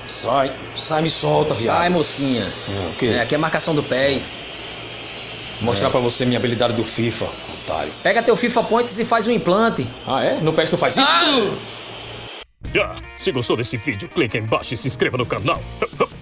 Sai, me solta, viado. Sai, mocinha. O quê? Aqui é marcação do pés. Vou mostrar pra você minha habilidade do FIFA, otário. Pega teu FIFA Points e faz um implante. Ah, é? No PES tu faz isso? Se gostou desse vídeo, clique embaixo e se inscreva no canal.